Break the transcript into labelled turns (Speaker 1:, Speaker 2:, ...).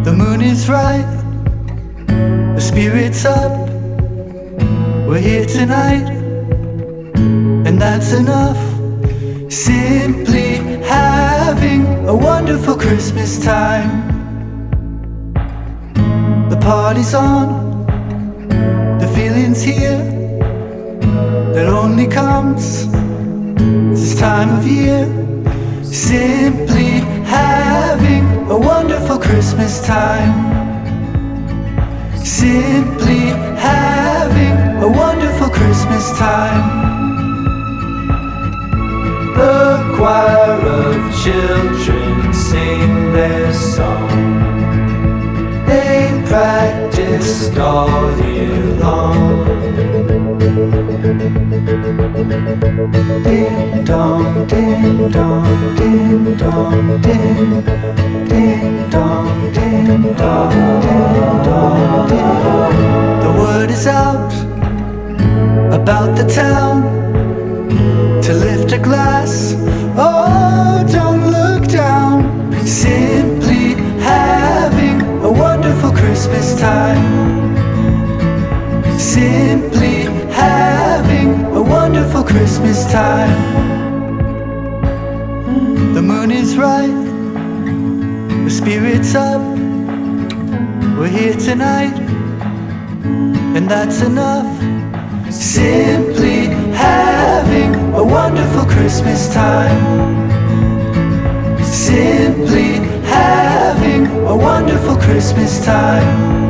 Speaker 1: The moon is right, the spirit's up. We're here tonight, and that's enough. Simply having a wonderful Christmas time. The party's on, the feeling's here, that only comes this time of year. Simply having a wonderful Christmas time. Simply having a wonderful Christmas time. The choir of children sing their song. They practiced all year long. Ding dong, ding dong, ding dong, ding. Ding dong, ding dong, ding dong, ding. The word is out about the town to lift a glass. Oh, don't look down. Simply having a wonderful Christmas time. Simply having a wonderful Christmas time. The moon is right, the spirit's up. We're here tonight, and that's enough. Simply having a wonderful Christmas time. Simply having a wonderful Christmas time.